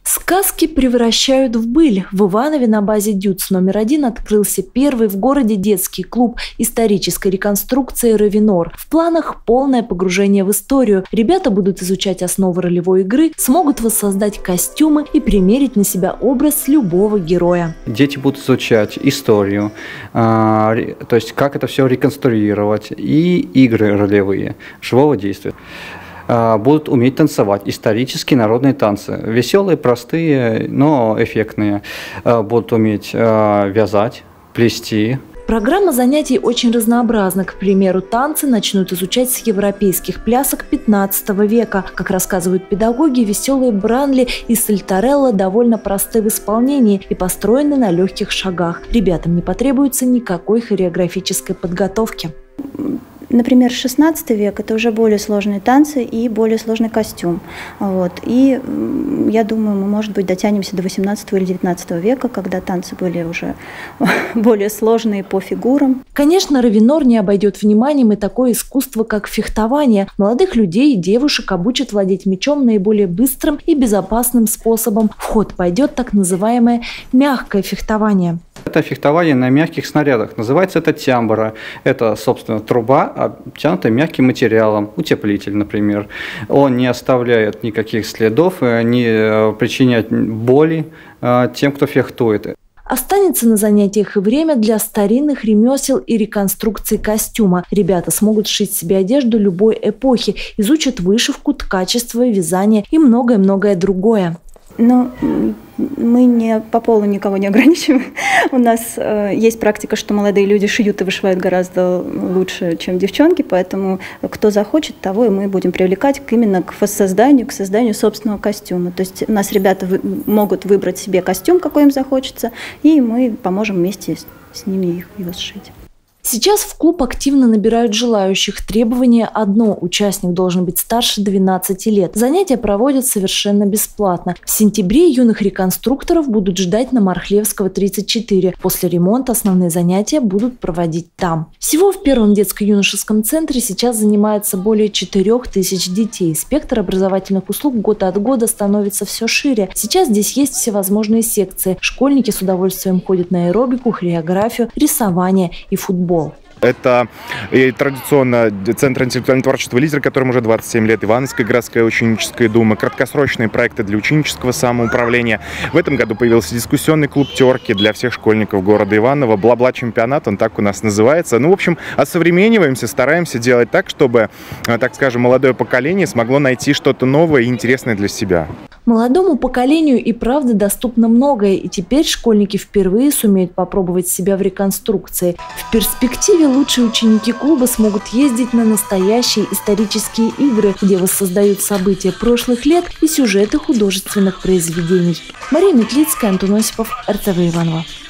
Сказки превращают в быль. В Иванове на базе ДЮЦ номер 1 открылся первый в городе детский клуб исторической реконструкции «Равенор». В планах полное погружение в историю. Ребята будут изучать основы ролевой игры, смогут воссоздать костюмы и примерить на себя образ любого героя. Дети будут изучать историю, то есть как это все реконструировать, и игры ролевые, живого действия. Будут уметь танцевать исторические народные танцы. Веселые, простые, но эффектные. Будут уметь вязать, плести. Программа занятий очень разнообразна. К примеру, танцы начнут изучать с европейских плясок 15 века. Как рассказывают педагоги, веселые бранли и сальтарелла довольно просты в исполнении и построены на легких шагах. Ребятам не потребуется никакой хореографической подготовки. Например, 16 век – это уже более сложные танцы и более сложный костюм. И я думаю, мы, может быть, дотянемся до 18 или 19 века, когда танцы были уже более сложные по фигурам. Конечно, Равенор не обойдет вниманием и такое искусство, как фехтование. Молодых людей и девушек обучат владеть мечом наиболее быстрым и безопасным способом. В ход пойдет так называемое мягкое фехтование. Это фехтование на мягких снарядах. Называется это тямбра. Это, собственно, труба, обтянутая мягким материалом, утеплитель, например. Он не оставляет никаких следов, не причиняет боли тем, кто фехтует. Останется на занятиях и время для старинных ремесел и реконструкции костюма. Ребята смогут сшить себе одежду любой эпохи, изучат вышивку, ткачество, вязание и многое-многое другое. Но мы не по полу никого не ограничиваем. У нас есть практика, что молодые люди шьют и вышивают гораздо лучше, чем девчонки, поэтому кто захочет, того и мы будем привлекать именно к созданию собственного костюма. То есть у нас ребята могут выбрать себе костюм, какой им захочется, и мы поможем вместе с ними его сшить. Сейчас в клуб активно набирают желающих. Требование одно – участник должен быть старше 12 лет. Занятия проводят совершенно бесплатно. В сентябре юных реконструкторов будут ждать на Мархлевского, 34. После ремонта основные занятия будут проводить там. Всего в первом детско-юношеском центре сейчас занимается более 4000 детей. Спектр образовательных услуг год от года становится все шире. Сейчас здесь есть всевозможные секции. Школьники с удовольствием ходят на аэробику, хореографию, рисование и футбол. Это и традиционно Центр интеллектуального творчества «Лидер», которому уже 27 лет, Ивановская городская ученическая дума, краткосрочные проекты для ученического самоуправления. В этом году появился дискуссионный клуб «Терки» для всех школьников города Иваново. Бла-бла-чемпионат, он так у нас называется. В общем, осовремениваемся, стараемся делать так, чтобы, так скажем, молодое поколение смогло найти что-то новое и интересное для себя. Молодому поколению и правда доступно многое, и теперь школьники впервые сумеют попробовать себя в реконструкции. В перспективе лучшие ученики клуба смогут ездить на настоящие исторические игры, где воссоздают события прошлых лет и сюжеты художественных произведений. Мария Метлицкая, Антон Осипов, РТВ Иваново.